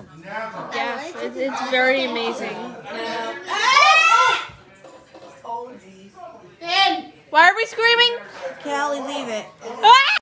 Yes, it's very amazing. Why are we screaming? Callie, leave it. Ah!